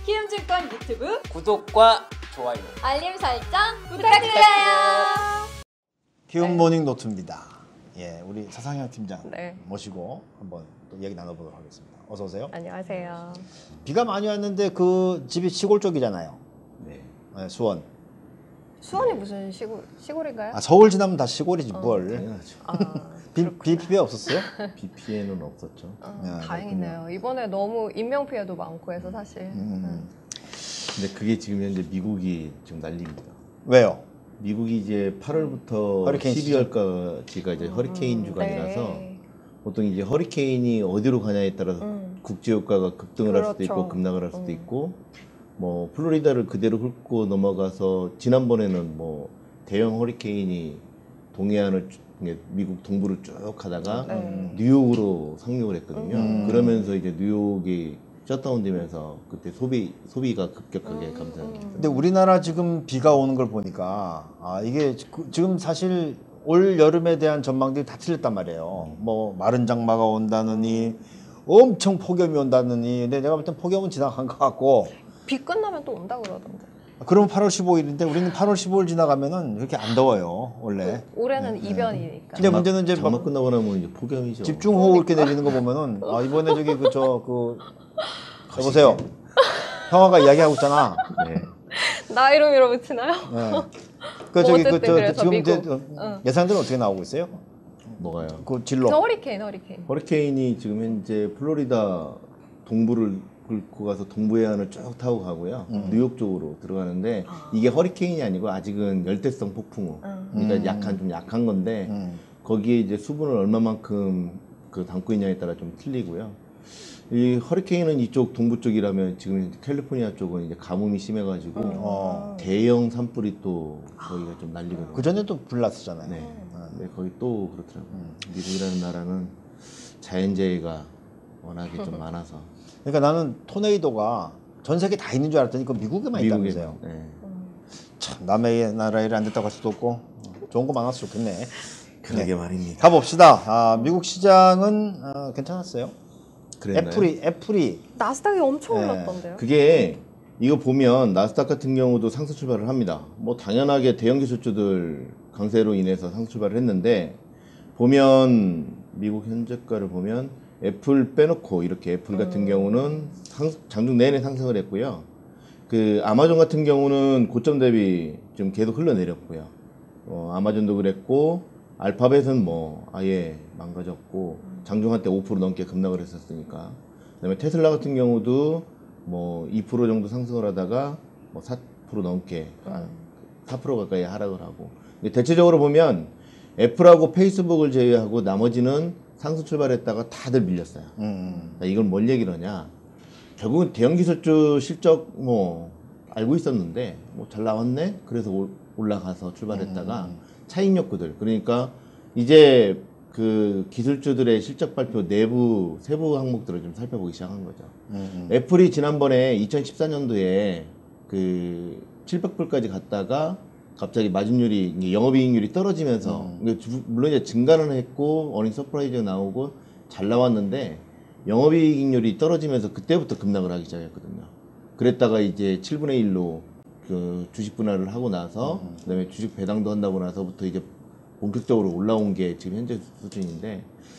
키움증권 유튜브 구독과 좋아요, 알림 설정 부탁드려요. 키움 모닝 노트입니다. 예, 우리 사상현 팀장 네. 모시고 한번 또 이야기 나눠보도록 하겠습니다. 어서 오세요. 안녕하세요. 비가 많이 왔는데 그 집이 시골 쪽이잖아요. 네. 네, 수원. 수원이 무슨 시골인가요? 아, 서울 지나면 다 시골이지 뭘. 당연하죠. 비 피해 없었어요? 비 피해는 없었죠. 야, 다행이네요. 이번에 너무 인명 피해도 많고 해서 사실. 근데 그게 지금 현재 미국이 지금 난립니다. 왜요? 미국이 이제 8월부터 허리케인 12월까지가 이제 허리케인 주간이라서 네. 보통 이제 허리케인이 어디로 가냐에 따라서 국제 유가가 급등을 할 수도 있고 그렇죠. 급락을 할 수도 있고 뭐 플로리다를 그대로 훑고 넘어가서 지난번에는 뭐 대형 허리케인이 동해안을 미국 동부를 쭉 가다가 뉴욕으로 상륙을 했거든요. 그러면서 이제 뉴욕이 셧다운되면서 그때 소비가 급격하게 감소합니다. 근데 우리나라 지금 비가 오는 걸 보니까 아, 이게 지금 사실 올 여름에 대한 전망들이 다 틀렸단 말이에요. 뭐 마른 장마가 온다느니 엄청 폭염이 온다느니. 근데 내가 볼 땐 폭염은 지나간 것 같고. 비 끝나면 또 온다 그러던데. 그러면 8월 15일인데 우리는 8월 15일 지나가면은 그렇게 안 더워요 원래. 올해는 이변이니까. 근데 문제는 이제 장마 막 끝나고 나면 이제 폭염이죠. 집중호우 이렇게 내리는 거 보면은 아 이번에 저기 여보세요. 형아가 이야기하고 있잖아. 네. 나이로 밀어붙이나요? 네. 어쨌든 그래서 지금 미국. 이제 예상들은 어떻게 나오고 있어요? 뭐가요? 그 진로. 허리케인. 허리케인이 지금 현재 플로리다 동부를 긁고 가서 동부 해안을 쭉 타고 가고요. 뉴욕 쪽으로 들어가는데 이게 허리케인이 아니고 아직은 열대성 폭풍우. 그러니까 좀 약한 건데 거기에 이제 수분을 얼마만큼 그 담고 있냐에 따라 좀 틀리고요. 이 허리케인은 이쪽 동부 쪽이라면 지금 캘리포니아 쪽은 이제 가뭄이 심해가지고 대형 산불이 또 거기가 좀 난리거든요. 그 전에도 불났었잖아요. 네. 네, 거기 또 그렇더라고요. 미국이라는 나라는 자연재해가 워낙에 좀 많아서. 그러니까 나는 토네이도가 전 세계 다 있는 줄 알았더니 그 미국에만 있다면서요. 네. 참 남의 나라 일이 안 됐다고 할 수도 없고 좋은 거 많아서 좋겠네. 그러게 말입니다. 가봅시다. 아, 미국 시장은 괜찮았어요. 그랬나요? 애플이 나스닥이 엄청 네. 올랐던데요. 그게 이거 보면 나스닥 같은 경우도 상승 출발을 합니다. 뭐 당연하게 대형 기술주들 강세로 인해서 상승 출발을 했는데 보면 미국 현재가를 보면 애플 빼놓고 이렇게 애플 같은 경우는 장중 내내 상승을 했고요. 그 아마존 같은 경우는 고점 대비 좀 계속 흘러내렸고요. 아마존도 그랬고 알파벳은 뭐 아예 망가졌고 장중 한때 5% 넘게 급락을 했었으니까. 그다음에 테슬라 같은 경우도 뭐 2% 정도 상승을 하다가 뭐 4% 넘게 4% 가까이 하락을 하고. 근데 대체적으로 보면 애플하고 페이스북을 제외하고 나머지는 상승 출발했다가 다들 밀렸어요. 이건 뭘 얘기를 하냐? 결국은 대형 기술주 실적 뭐 알고 있었는데 뭐 잘 나왔네. 그래서 올라가서 출발했다가 차익 욕구들. 그러니까 이제 그 기술주들의 실적 발표 내부 세부 항목들을 좀 살펴보기 시작한 거죠. 애플이 지난번에 2014년도에 그 700불까지 갔다가 갑자기 마진율이 영업이익률이 떨어지면서 물론 이제 증가는 했고 어닝 서프라이즈가 나오고 잘 나왔는데 영업이익률이 떨어지면서 그때부터 급락을 하기 시작했거든요. 그랬다가 이제 7분의 1로 그 주식 분할을 하고 나서 그다음에 주식 배당도 한다고 나서부터 이제 본격적으로 올라온 게 지금 현재 수준인데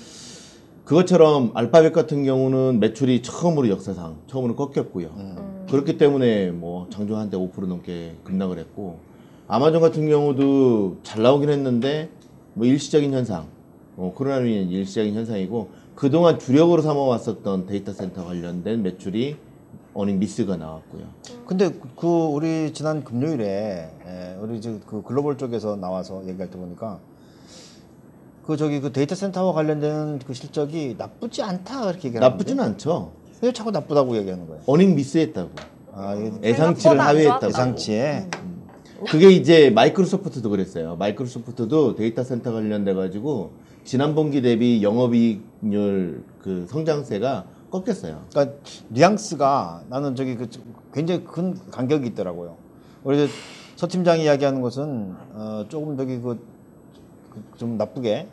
그것처럼 알파벳 같은 경우는 매출이 처음으로 꺾였고요. 그렇기 때문에 뭐 장중 한때 5% 넘게 급락을 했고 아마존 같은 경우도 잘 나오긴 했는데 뭐 일시적인 현상, 코로나로 인한 일시적인 현상이고 그동안 주력으로 삼아왔었던 데이터 센터 관련된 매출이 어닝 미스가 나왔고요. 근데 그 우리 지난 금요일에 우리 지금 그 글로벌 쪽에서 나와서 얘기할 때 보니까 그 데이터 센터와 관련된 그 실적이 나쁘지 않다 그렇게 얘기하는데 나쁘지는 않죠. 왜 자꾸 나쁘다고 얘기하는 거예요? 어닝 미스했다고. 아, 이게 예상치를 하회했다고. 예상치에 그게 이제 마이크로소프트도 그랬어요. 마이크로소프트도 데이터 센터 관련돼 가지고 지난 분기 대비 영업이익률 그 성장세가 꺾였어요. 그러니까 뉘앙스가 나는 굉장히 큰 간격이 있더라고요. 우리 서 팀장이 이야기하는 것은 조금 좀 나쁘게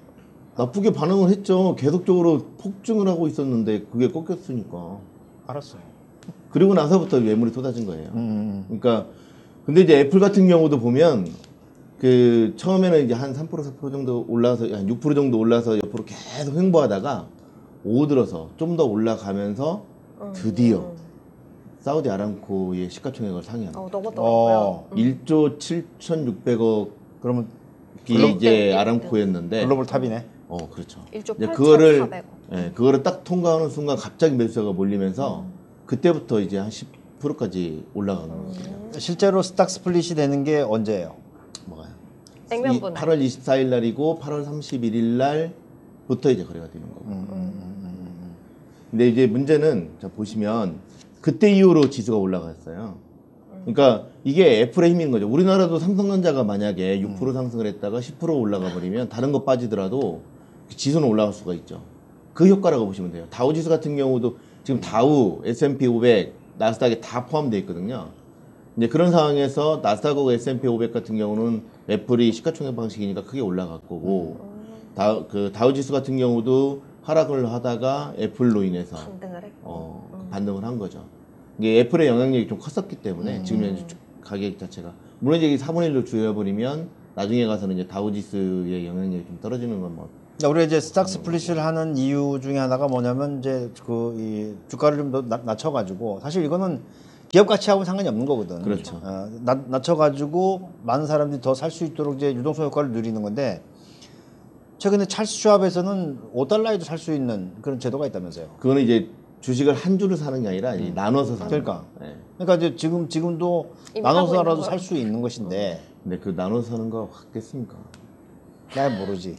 반응을 했죠. 계속적으로 폭증을 하고 있었는데 그게 꺾였으니까. 알았어요. 그리고 나서부터 매물이 쏟아진 거예요. 그러니까 근데 이제 애플 같은 경우도 보면 그 처음에는 이제 한 3% 4% 정도 올라서 한 6% 정도 올라서 옆으로 계속 횡보하다가 오후 들어서 좀 더 올라가면서 드디어 사우디 아람코의 시가총액을 상회합니다. 넘었더라고요. 1조 7,600억이 그러면 이제 아람코였는데 글로벌 탑이네. 그렇죠. 1조 이제 8,400억. 그거를 딱 통과하는 순간 갑자기 매수세가 몰리면서 그때부터 이제 한 10%까지 올라가는 거거든요. 실제로 스탁 스플릿이 되는 게 언제예요? 뭐가요? 액면분. 8월 24일 날이고 8월 31일 날부터 이제 거래가 되는 거고. 근데 이제 문제는 자 보시면 그때 이후로 지수가 올라갔어요. 그러니까 이게 애플의 힘인 거죠. 우리나라도 삼성전자가 만약에 6% 상승을 했다가 10% 올라가 버리면 다른 거 빠지더라도 지수는 올라갈 수가 있죠. 그 효과라고 보시면 돼요. 다우지수 같은 경우도 지금 다우, S&P 500, 나스닥에 다 포함되어 있거든요. 이제 그런 상황에서 나스닥하고 S&P 500 같은 경우는 애플이 시가총액 방식이니까 크게 올라갈 거고 다우지수 같은 경우도 하락을 하다가 애플로 인해서 반등을 했고. 반등을 한 거죠. 이게 애플의 영향력이 좀 컸었기 때문에 지금 현재 가격 자체가 물론 이제 4분의 1로 줄여버리면 나중에 가서는 이제 다우지수의 영향력이 좀 떨어지는 건 뭐. 우리가 이제 스탁 스플릿을 하는 이유 중에 하나가 뭐냐면 이제 이 주가를 좀 더 낮춰가지고 사실 이거는 기업 가치하고는 상관이 없는 거거든. 그렇죠. 낮춰가지고 많은 사람들이 더 살 수 있도록 이제 유동성 효과를 누리는 건데 최근에 찰스 슈왑에서는 5달러에도 살 수 있는 그런 제도가 있다면서요. 그거는 이제 주식을 한 주를 사는 게 아니라 이 나눠서 사는 그러니까. 거. 네. 그러니까 이제 지금도 이미 하고 나눠서라도 있는 살 수 있는 것인데 근데 그 나눠서 사는 거 확겠습니까? 난 모르지.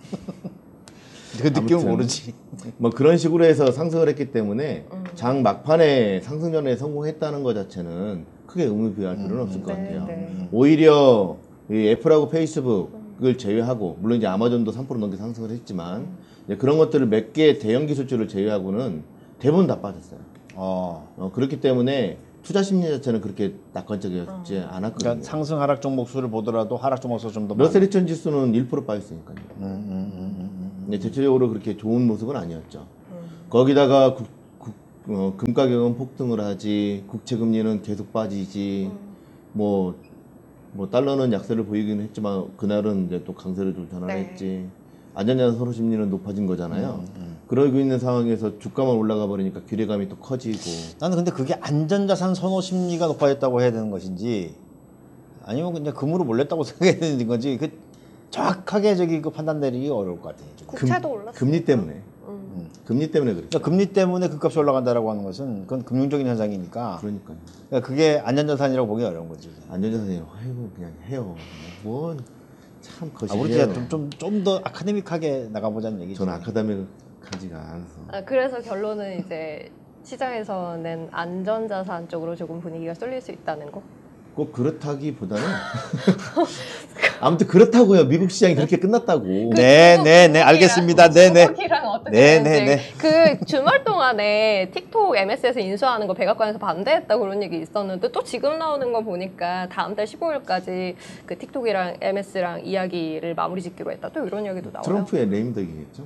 그 느낌은 아무튼 모르지. 뭐 그런 식으로 해서 상승을 했기 때문에 장 막판에 상승전에 성공했다는 것 자체는 크게 의미 부여할 필요는 없을 것 같아요. 네. 오히려 이 애플하고 페이스북을 제외하고 물론 이제 아마존도 3% 넘게 상승을 했지만 이제 그런 것들을 몇 개 대형 기술주를 제외하고는 대부분 다 빠졌어요. 그렇기 때문에 투자 심리 자체는 그렇게 낙관적이었지 않았거든요. 그러니까 상승 하락 종목 수를 보더라도 하락 종목 수 좀 더 러셀 2000 지수는 1% 빠졌으니까요. 근데 전체적으로 그렇게 좋은 모습은 아니었죠. 거기다가 금 가격은 폭등을 하지, 국채 금리는 계속 빠지지, 뭐 달러는 약세를 보이긴 했지만 그날은 이제 또 강세를 좀 전환했지. 안전자산 선호 심리는 높아진 거잖아요. 그러고 있는 상황에서 주가만 올라가 버리니까 기대감이 또 커지고. 나는 근데 그게 안전자산 선호 심리가 높아졌다고 해야 되는 것인지 아니면 그냥 금으로 몰렸다고 생각해야 되는 건지 그 정확하게 그 판단 내리기 어려울 것 같아요. 국채도 올랐어. 금리 때문에. 금리 때문에 그렇죠. 그러니까 금리 때문에 금값이 올라간다라고 하는 것은 그건 금융적인 현상이니까 그러니까요. 그러니까 그게 안전자산이라고 보기 어려운 거지. 안전자산이 아이고 그냥 해요. 뭐 참 우리 거시기해요. 진짜 좀 더 아카데믹하게 나가보자는 얘기죠. 저는 아카데믹하지가 않아서. 그래서 결론은 이제 시장에서는 안전자산 쪽으로 조금 분위기가 쏠릴 수 있다는 거. 꼭 그렇다기보다는 아무튼 그렇다고요. 미국 시장이 그렇게 끝났다고. 네, 알겠습니다. 네. 중국이랑 어떻게 네. 되는지. 그 주말 동안에 틱톡 MS에서 인수하는 거 백악관에서 반대했다 그런 얘기 있었는데 또 지금 나오는 거 보니까 다음 달 15일까지 그 틱톡이랑 MS랑 이야기를 마무리 짓기로 했다. 또 이런 얘기도 나와요. 트럼프의 레임덕이겠죠.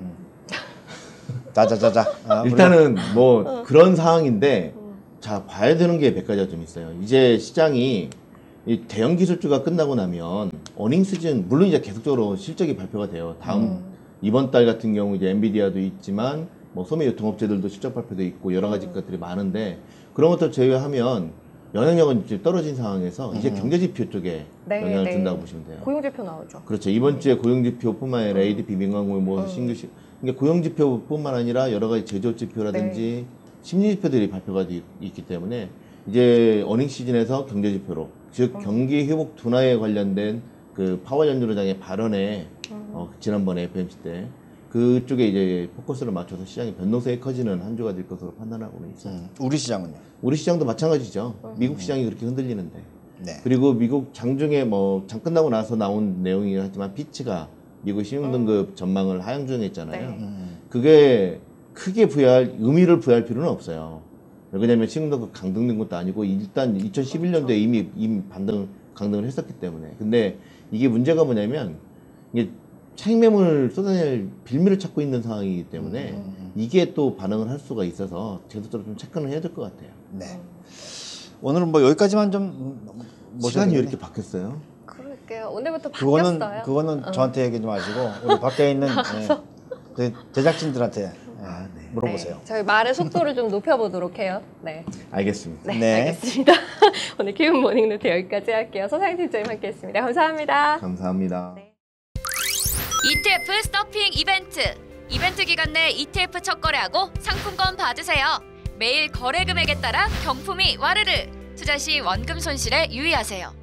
자자자자. 일단은 뭐 그런 상황인데 자 봐야 되는 게 몇 가지가 좀 있어요. 이제 시장이 이 대형 기술주가 끝나고 나면 어닝 시즌 물론 이제 계속적으로 실적이 발표가 돼요. 다음 이번 달 같은 경우 이제 엔비디아도 있지만 뭐 소매 유통업체들도 실적 발표도 있고 여러 가지 것들이 많은데 그런 것들 제외하면 영향력은 이제 떨어진 상황에서 이제 경제지표 쪽에 영향을 준다고 보시면 돼요. 고용지표 나오죠. 그렇죠. 이번 주에 고용지표뿐만 아니라 ADP 민간고용 뭐 신규 그러니까 고용지표뿐만 아니라 여러 가지 제조지표라든지 심리지표들이 발표가 있기 때문에 이제 어닝 시즌에서 경제지표로 즉 경기 회복 둔화에 관련된 그 파월 연준의장의 발언에 지난번에 FMC 때 그쪽에 이제 포커스를 맞춰서 시장의 변동성이 커지는 한 주가 될 것으로 판단하고는 있어요. 우리 시장은요? 우리 시장도 마찬가지죠. 미국 시장이 그렇게 흔들리는데. 네. 그리고 미국 장중에 뭐 장 끝나고 나서 나온 내용이긴 하지만 피치가 미국 신용등급 전망을 하향 조정했잖아요. 그게 크게 의미를 부여할 필요는 없어요. 왜냐하면 신용등급 강등된 것도 아니고 일단 2011년도에 이미 강등을 했었기 때문에. 근데 이게 문제가 뭐냐면 이게 차익 매물을 쏟아낼 빌미를 찾고 있는 상황이기 때문에 이게 또 반응을 할 수가 있어서 제도적으로 좀 체크는 해야 될 것 같아요. 네. 오늘은 뭐 여기까지만 좀 시간이 왜 이렇게 바뀌었어요? 그럴게요. 오늘부터 그거는 바뀌었어요. 그거는 저한테 얘기 좀 마시고 우리 밖에 있는 그 제작진들한테 물어보세요. 네, 저희 말의 속도를 좀 높여보도록 해요. 네. 알겠습니다. 네, 네. 알겠습니다. 오늘 키움 모닝노트 여기까지 할게요. 서상희 팀장님 함께했습니다. 감사합니다. 감사합니다. 네. ETF 서핑 이벤트 기간 내 ETF 첫 거래하고 상품권 받으세요. 매일 거래 금액에 따라 경품이 와르르. 투자 시 원금 손실에 유의하세요.